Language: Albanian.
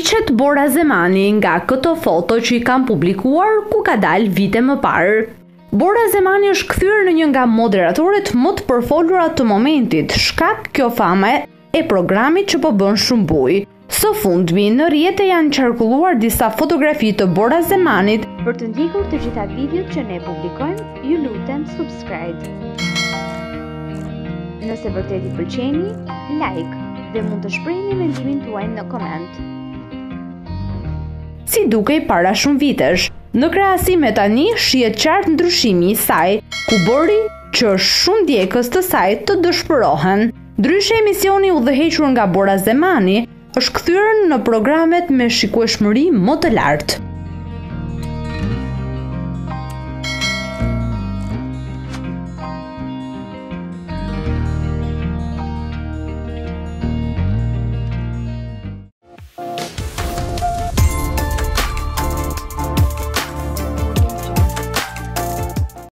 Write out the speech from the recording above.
Ndiqet Bora Zemani nga këto foto që i kam publikuar ku ka dalë vite më parë. Bora Zemani është kthyer në një nga moderatorët më të përfolura të momentit, shkak kjo fame e programit që po bën shumë bujë. Së fundmi, në rrjete janë qarkulluar disa fotografi të Bora Zemanit. Për të ndjekur të gjitha videot që ne publikojmë, ju lutem subscribe. Nëse vërtet i pëlqeni, like dhe mund të shprehni mendimin tuaj në koment. Si dukej para shumë vitesh, në krahasim me tani shihet qartë ndryshimi i saj, ku bëri që shumë ndjekës të saj të dëshpërohen. Ndryshe, emisioni udhëhequr nga Bora Zemani është kthyer në programet me shikueshmëri më të lartë.